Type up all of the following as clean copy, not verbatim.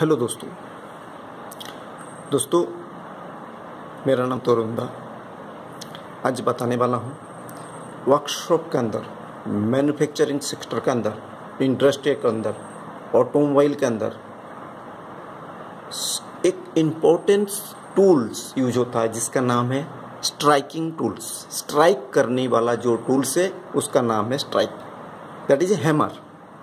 Hello दोस्तों मेरा नाम तरुण दा। आज बताने वाला हूँ वर्कशॉप के अंदर, मैन्युफैक्चरिंग सेक्टर के अंदर, इंडस्ट्री के अंदर, ऑटोमोबाइल के अंदर एक इम्पोर्टेंट टूल्स यूज होता है जिसका नाम है स्ट्राइकिंग टूल्स। स्ट्राइक करने वाला जो टूल्स है उसका नाम है strike, that is a hammer.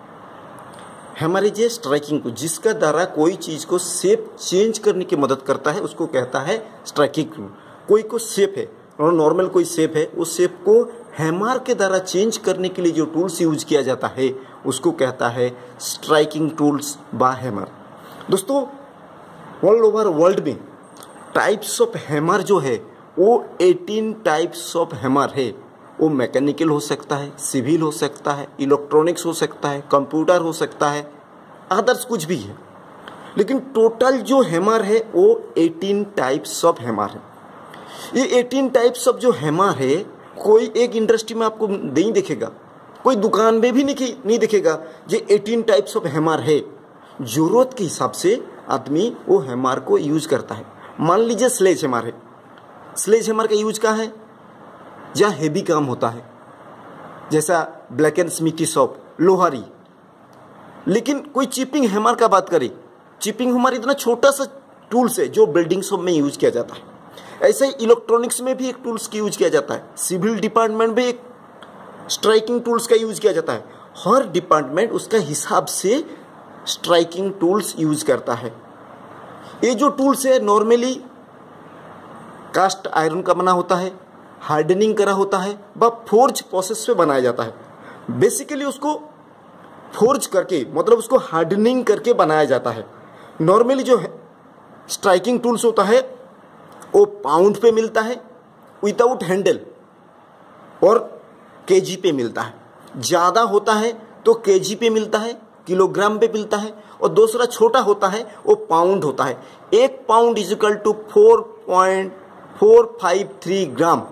Hammer is a striking tool जिसका द्वारा कोई चीज़ को शेप चेंज करने की मदद करता है, उसको कहता है स्ट्राइकिंग टूल। कोई को शेप है और नॉर्मल कोई शेप है, उस शेप को हैमर के द्वारा चेंज करने के लिए जो टूल्स यूज किया जाता है उसको कहता है स्ट्राइकिंग टूल्स बा हैमर। दोस्तों ऑल ओवर वर्ल्ड में टाइप्स ऑफ हैमर जो है वो 18 टाइप्स ऑफ हैमर है। वो मैकेनिकल हो सकता है, सिविल हो सकता है, इलेक्ट्रॉनिक्स हो सकता है, कंप्यूटर हो सकता है, अदर्स कुछ भी है, लेकिन टोटल जो हैमर है वो 18 टाइप्स ऑफ हैमर है। ये 18 टाइप्स ऑफ जो हैमर है कोई एक इंडस्ट्री में आपको नहीं दिखेगा, कोई दुकान में भी नहीं दिखेगा। ये 18 टाइप्स ऑफ हैमर है। जरूरत के हिसाब से आदमी वो हैमर को यूज करता है। मान लीजिए स्लेज हैमर है। स्लेज हैमर का यूज क्या है? जहाँ हेवी काम होता है, जैसा ब्लैक एंड स्मिथी शॉप, लोहारी। लेकिन कोई चिपिंग हैमर का बात करें, चिपिंग हैमर इतना छोटा सा टूल्स है जो बिल्डिंग शॉप में यूज किया जाता है। ऐसे ही इलेक्ट्रॉनिक्स में भी एक टूल्स की यूज किया जाता है, सिविल डिपार्टमेंट में एक स्ट्राइकिंग टूल्स का यूज किया जाता है। हर डिपार्टमेंट उसका हिसाब से स्ट्राइकिंग टूल्स यूज करता है। ये जो टूल्स है नॉर्मली कास्ट आयरन का बना होता है, हार्डनिंग करा होता है, व फोर्ज प्रोसेस पे बनाया जाता है। बेसिकली उसको फोर्ज करके, मतलब उसको हार्डनिंग करके बनाया जाता है। नॉर्मली जो स्ट्राइकिंग टूल्स होता है वो पाउंड पे मिलता है विदाउट हैंडल और केजी पे मिलता है। ज़्यादा होता है तो केजी पे मिलता है, किलोग्राम पे मिलता है, और दूसरा छोटा होता है वो पाउंड होता है। 1 pound is equal to 4.453 gram,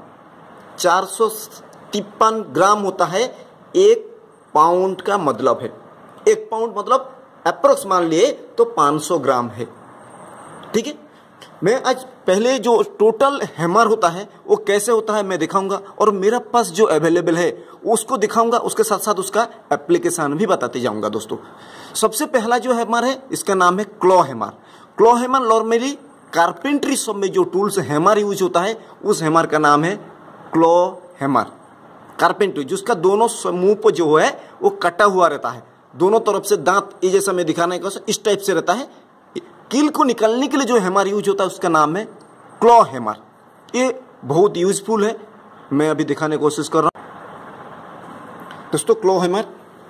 453 gram होता है 1 पाउंड का मतलब है। 1 पाउंड मतलब अप्रोक्स मान लिए तो 500 ग्राम है। ठीक है, मैं आज पहले जो टोटल हैमर होता है वो कैसे होता है मैं दिखाऊंगा, और मेरा पास जो अवेलेबल है उसको दिखाऊंगा, उसके साथ साथ उसका एप्लीकेशन भी बताते जाऊंगा। दोस्तों सबसे पहला जो हैमर है इसका नाम है claw hammer. Claw hammer normally carpentry shop में जो टूल्स हैमर यूज होता है उस हैमर का नाम है क्लॉ हैमर। कारपेंट्री जिसका दोनों मुंह पर जो है वो कटा हुआ रहता है, दोनों तरफ से दांत ये जैसा मैं दिखाने का इस टाइप से रहता है। कील को निकालने के लिए जो हैमर यूज होता है उसका नाम है क्लॉ हैमर। ये बहुत यूजफुल है, मैं अभी दिखाने की कोशिश कर रहा हूँ। दोस्तों क्लॉ हैमर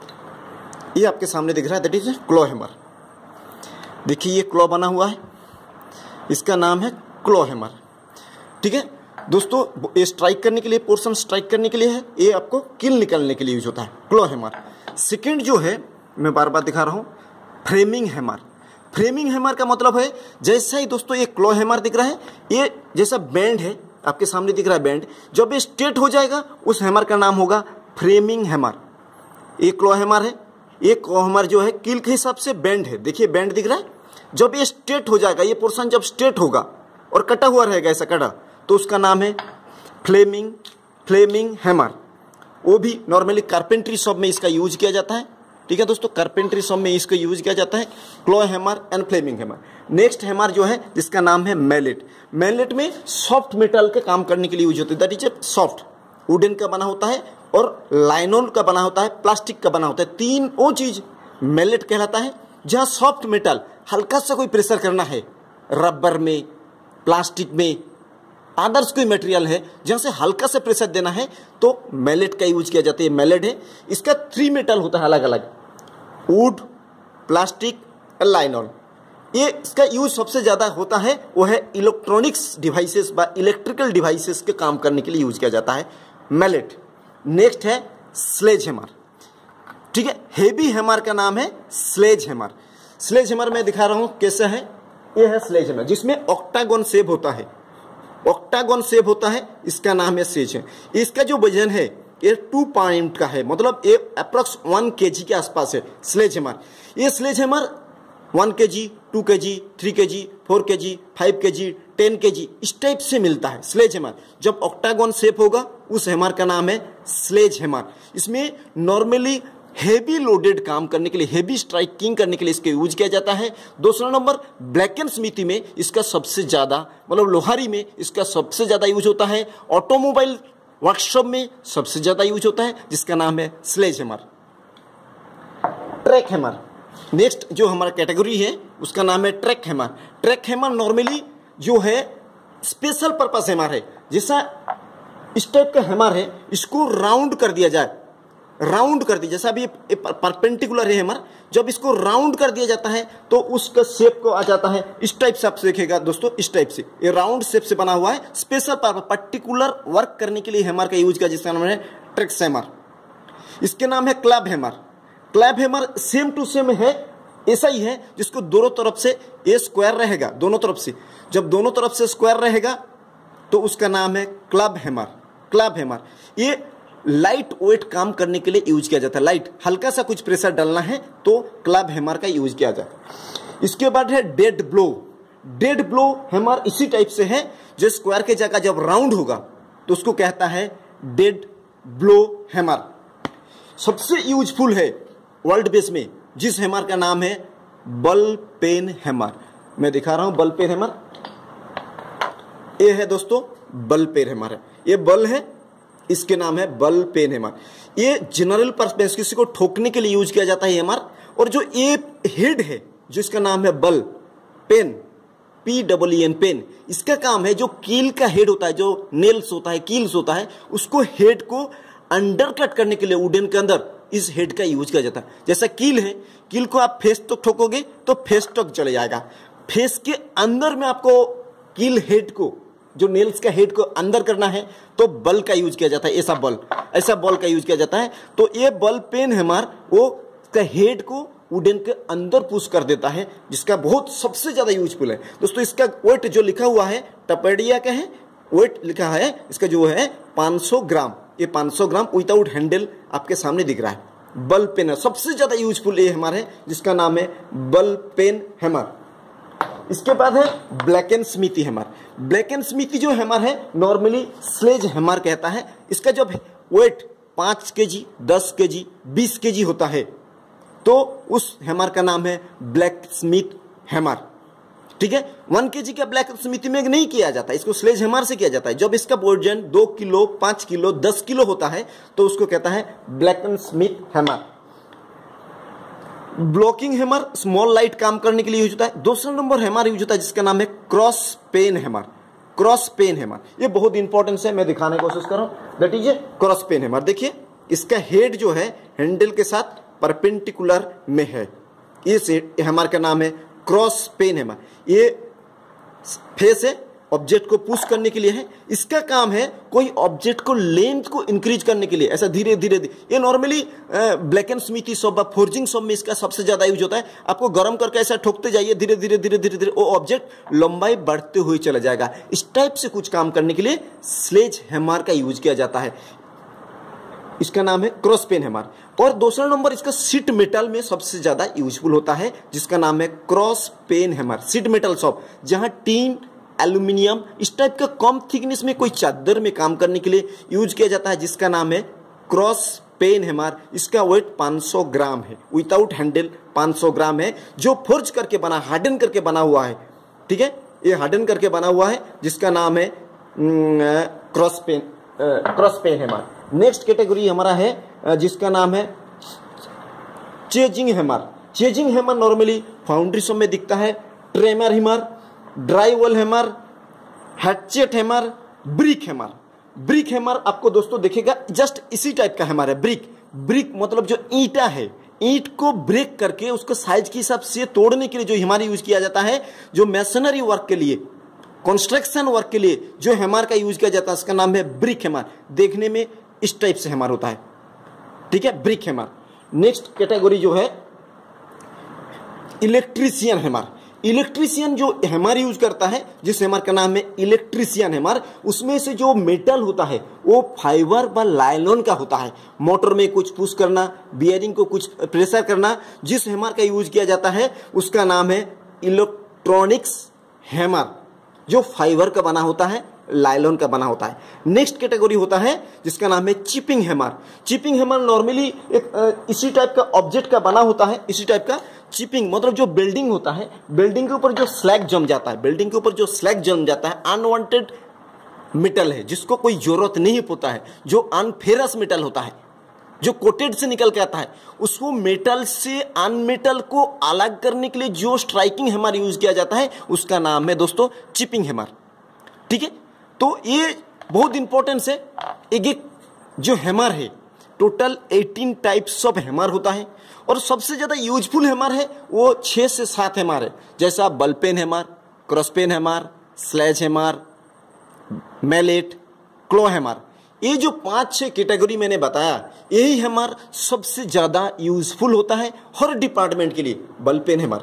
ये आपके सामने दिख रहा है, दैट इज क्लॉ हैमर। देखिए ये क्लॉ बना हुआ है, इसका नाम है क्लॉ हैमर। ठीक है दोस्तों, ये स्ट्राइक करने के लिए, पोर्शन स्ट्राइक करने के लिए है, ये आपको कील निकालने के लिए यूज होता है क्लॉ हैमर। सेकंड जो है मैं बार बार दिखा रहा हूँ, फ्रेमिंग हैमर। फ्रेमिंग हैमर का मतलब है जैसा ही दोस्तों ये क्लॉ हैमर दिख रहा है, ये जैसा बैंड है आपके सामने दिख रहा है बैंड, जब ये स्ट्रेट हो जाएगा उस हैमर का नाम होगा फ्रेमिंग हैमर। ये क्लॉ हैमर है, ये क्लॉ हैमर जो है कील के हिसाब से बैंड है, देखिए बैंड दिख रहा है। जब ये स्ट्रेट हो जाएगा, ये पोर्शन जब स्ट्रेट होगा और कटा हुआ रहेगा ऐसा कटा, तो उसका नाम है फ्लेमिंग हैमर। वो भी नॉर्मली कारपेंट्री शॉप में इसका यूज किया जाता है। ठीक है दोस्तों, कारपेंट्री शॉप में इसको यूज किया जाता है claw hammer and flaming hammer. Next hammer जो है जिसका नाम है मैलेट। मैलेट में सॉफ्ट मेटल के काम करने के लिए यूज होता है, that is a soft wooden का बना होता है और लाइनोन का बना होता है, प्लास्टिक का बना होता है। 3 वो चीज मैलेट कहलाता है। जहाँ सॉफ्ट मेटल हल्का सा कोई प्रेशर करना है, रबर में, प्लास्टिक में, अदर्स कोई मटेरियल है जहाँ से हल्का से प्रेशर देना है तो मैलेट का यूज किया जाता है। मैलेट है, इसका 3 मेटल होता है अलग अलग, वुड, प्लास्टिक, लाइनॉन। ये इसका यूज सबसे ज्यादा होता है वो है इलेक्ट्रॉनिक्स डिवाइसेस व इलेक्ट्रिकल डिवाइसेस के काम करने के लिए यूज किया जाता है मैलेट। नेक्स्ट है स्लेज हैमर। ठीक है, हेवी हैमर का नाम है स्लेज हैमर। स्लेज हैमर मैं दिखा रहा हूं कैसे है। ये है स्लेज हैमर जिसमें ऑक्टागोन शेप होता है, ऑक्टागोन शेप होता है, इसका नाम है स्लेज है। इसका जो वजन है ये 2 पाउंड का है, मतलब ये अप्रोक्स 1 kg के आसपास है स्लेज हैमर। ये sledge hammer 1 kg, 2 kg, 3 kg, 4 kg, 5 kg, 10 kg इस टाइप से मिलता है स्लेज हैमर। जब ऑक्टागन शेप होगा उस हैमर का नाम है स्लेज हैमर। इसमें नॉर्मली हेवी लोडेड काम करने के लिए, हेवी स्ट्राइकिंग करने के लिए इसका यूज किया जाता है। दूसरा नंबर ब्लैक एंड स्मिथी में इसका सबसे ज़्यादा, मतलब लोहारी में इसका सबसे ज़्यादा यूज होता है। ऑटोमोबाइल वर्कशॉप में सबसे ज़्यादा यूज होता है, जिसका नाम है sledge hammer. Track hammer, next जो हमारा कैटेगरी है उसका नाम है track hammer. Track hammer normally जो है स्पेशल पर्पस हैमर है। जैसा इस टाइप का हैमर है, इसको राउंड कर दिया जाए, राउंड कर दिया, जैसा अभी परपेंडिकुलर है हैमर, जब इसको राउंड कर दिया जाता है तो उसका शेप को आ जाता है इस टाइप से। आप देखिएगा दोस्तों, इस टाइप से ये राउंड शेप से बना हुआ है, स्पेशल पर्टिकुलर वर्क करने के लिए हैमर का यूज किया, जिसका नाम है ट्रैक हैमर। इसके नाम है club hammer. Club hammer same to same है, ऐसा ही है, जिसको दोनों तरफ से ये स्क्वायर रहेगा, दोनों तरफ से, जब दोनों तरफ से स्क्वायर रहेगा तो उसका नाम है क्लब हैमर। क्लब हैमर ये लाइट वेट काम करने के लिए यूज किया जाता है। लाइट हल्का सा कुछ प्रेशर डालना है तो क्लब हैमर का यूज किया जाता है। इसके बाद है dead blow. Dead blow hammer इसी टाइप से है, जो स्क्वायर के जगह जब राउंड होगा तो उसको कहता है डेड ब्लो हैमर। सबसे यूजफुल है वर्ल्ड बेस में जिस हैमर का नाम है बल पेन हैमर। मैं दिखा रहा हूं बल पेन हैमर, ये है दोस्तों बल पेन हैमर है, ये बल है, इसके नाम है बल पेन हैमर। ये जनरल पर्पस किसी को ठोकने के लिए यूज किया जाता है हैमर। और जो ये हेड है जिसका नाम है बल पेन, PEEN पेन, इसका काम है जो कील का हेड होता है, जो नेल्स होता है, कील्स होता है, उसको हेड को अंडर कट करने के लिए वुडन के अंदर इस हेड का यूज किया जाता है। जैसा कील है, कील को आप फेस तक ठोकोगे तो फेस तक चले जाएगा, फेस के अंदर में आपको कील हेड को, जो नेल्स का हेड को अंदर करना है तो बल का यूज किया जाता है। ऐसा बल का यूज किया जाता है। तो ये बल पेन हैमर वो का हेड को वुडन के अंदर पुश कर देता है, जिसका बहुत सबसे ज्यादा यूजफुल है दोस्तों। इसका वेट जो लिखा हुआ है टपेडिया का है, वेट लिखा है इसका जो है 500 ग्राम। ये 500 ग्राम विदाउट हैंडल आपके सामने दिख रहा है। बल पेन सबसे ज्यादा यूजफुल ये हैमर है, जिसका नाम है बल पेन हैमर। इसके बाद है black and smithy hammer. Black and smithy जो हैमर है नॉर्मली स्लेज हैमर कहता है। इसका जब वेट 5 kg, 10 kg, 20 kg होता है तो उस हैमर का नाम है ब्लैक स्मिथ हैमर। ठीक है, 1 kg का ब्लैक स्मिथी में नहीं किया जाता, इसको स्लेज हैमर से किया जाता है। जब इसका वजन 2 किलो, 5 किलो, 10 किलो होता है तो उसको कहता है black and smith hammer. Blocking hammer small light काम करने के लिए यूज होता है। दूसरा नंबर हैमर यूज होता है जिसका नाम है cross peen hammer. Cross peen hammer ये बहुत इंपॉर्टेंट है, मैं दिखाने की कोशिश कर रहा हूं। That is a cross peen hammer. देखिए इसका हेड जो है हैंडल के साथ परपेंडिकुलर में है, इस हैमर का नाम है क्रॉस पेन हैमर। ये फेस है, ऑब्जेक्ट को पुश करने के लिए है। इसका काम है कोई ऑब्जेक्ट को लेंथ को इंक्रीज करने के लिए, ऐसा धीरे धीरे। ये normally black and smithy shop, forging shop में इसका सबसे ज्यादा यूज होता है। आपको गर्म करके ऐसा ठोकते जाइए, धीरे धीरे धीरे धीरे धीरे वो ऑब्जेक्ट लंबाई बढ़ते हुए चला जाएगा। इस टाइप से कुछ काम करने के लिए स्लेज हैमर का यूज किया जाता है। इसका नाम है क्रॉस पेन हैमर। और दूसरा नंबर इसका सीट मेटल में सबसे ज्यादा यूजफुल होता है, जिसका नाम है cross peen hammer. Sheet metal shop जहां टीन, एल्यूमिनियम इस टाइप का कम थिकनेस में कोई चादर में काम करने के लिए यूज किया जाता है, जिसका नाम है क्रॉस पेन हैमर। इसका वेट 500 ग्राम है, विदाउट हैंडल 500 ग्राम है, जो फोर्ज करके बना, हार्डन करके बना हुआ है। ठीक है, ये हार्डन करके बना हुआ है, जिसका नाम है cross peen hammer. Next category हमारा है जिसका नाम है chasing hammer. Chasing hammer normally foundry shop में दिखता है। Trimmer hammer, drywall hammer, hatchet hammer, brick hammer. Brick hammer आपको दोस्तों देखेगा जस्ट इसी टाइप का हैमर है। ब्रिक मतलब जो ईंटा है, ईंट को ब्रेक करके उसको साइज के हिसाब से तोड़ने के लिए जो हैमर यूज किया जाता है, जो मैसनरी वर्क के लिए, कंस्ट्रक्शन वर्क के लिए जो हैमर का यूज किया जाता है, उसका नाम है ब्रिक हैमर। देखने में इस टाइप से हैमर होता है। ठीक है, ब्रिक हैमर। नेक्स्ट कैटेगरी जो है इलेक्ट्रीशियन हैमर। इलेक्ट्रीशियन जो हैमर यूज करता है, जिस हैमर का नाम है इलेक्ट्रीशियन हैमर, उसमें से जो मेटल होता है वो फाइबर व लाइलॉन का होता है। मोटर में कुछ पुश करना, बियरिंग को कुछ प्रेशर करना, जिस हैमर का यूज किया जाता है उसका नाम है इलेक्ट्रॉनिक्स हैमर, जो फाइबर का बना होता है, लाइलॉन का बना होता है। नेक्स्ट कैटेगरी होता है जिसका नाम है chipping hammer. Chipping hammer normally एक इसी टाइप का ऑब्जेक्ट का बना होता है, इसी टाइप का। चिपिंग मतलब जो बिल्डिंग होता है, बिल्डिंग के ऊपर जो स्लैग जम जाता है, बिल्डिंग के ऊपर जो स्लैग जम जाता है, अनवांटेड मेटल है जिसको कोई जरूरत नहीं होता है, जो अनफेरस मेटल होता है, जो कोटेड से निकल के आता है, उसको मेटल से अनमेटल को अलग करने के लिए जो स्ट्राइकिंग हैमर यूज किया जाता है उसका नाम है दोस्तों चिपिंग हैमर। ठीक है, तो ये बहुत इंपॉर्टेंट है। एक जो हैमर है, टोटल 18 टाइप्स ऑफ हैमर होता है, और सबसे ज्यादा यूजफुल हैमर है वो 6 से 7 हैमर है, जैसा ball peen hammer, cross peen hammer, sledge hammer, mallet, claw hammer. ये जो 5-6 कैटेगरी मैंने बताया, यही हैमर सबसे ज्यादा यूजफुल होता है हर डिपार्टमेंट के लिए, बल पेन हैमर।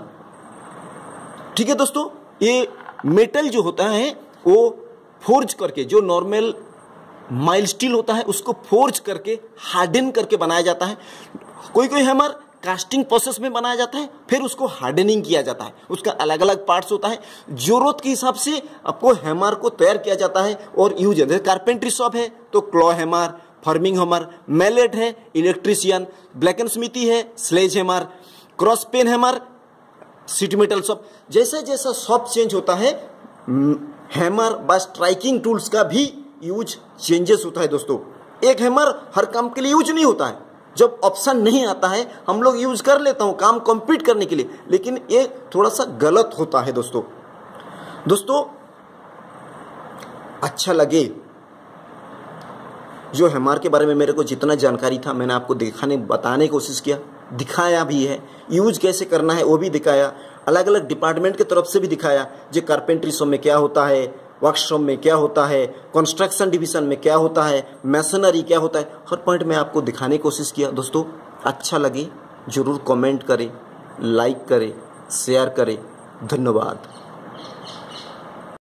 ठीक है दोस्तों, ये मेटल जो होता है वो फोर्ज करके, जो नॉर्मल माइल्ड स्टील होता है उसको फोर्ज करके हार्डन करके बनाया जाता है। कोई कोई हैमर कास्टिंग प्रोसेस में बनाया जाता है, फिर उसको हार्डनिंग किया जाता है, उसका अलग अलग पार्ट्स होता है। जरूरत के हिसाब से आपको हैमर को तैयार किया जाता है और यूज है। कारपेंट्री शॉप है तो claw hammer, framing hammer, mallet है, इलेक्ट्रीशियन, ब्लैक एंड स्मिथी है, sledge hammer, cross peen hammer, sheet metal shop. जैसा जैसा शॉप चेंज होता है, हैमर व स्ट्राइकिंग टूल्स का भी यूज चेंजेस होता है दोस्तों। एक हैमर हर काम के लिए यूज नहीं होता है, जब ऑप्शन नहीं आता है हम लोग यूज कर लेता हूं काम कंप्लीट करने के लिए, लेकिन ये थोड़ा सा गलत होता है दोस्तों। अच्छा लगे जो हैमर के बारे में मेरे को जितना जानकारी था मैंने आपको बताने की कोशिश किया, दिखाया भी है, यूज कैसे करना है वो भी दिखाया, अलग अलग डिपार्टमेंट की तरफ से भी दिखाया, जो कारपेंट्री शॉप में क्या होता है, वर्कशॉप में क्या होता है, कंस्ट्रक्शन डिवीजन में क्या होता है, मैसनरी क्या होता है, हर पॉइंट में आपको दिखाने की कोशिश किया। दोस्तों अच्छा लगे जरूर कमेंट करें, लाइक करें, शेयर करें। धन्यवाद।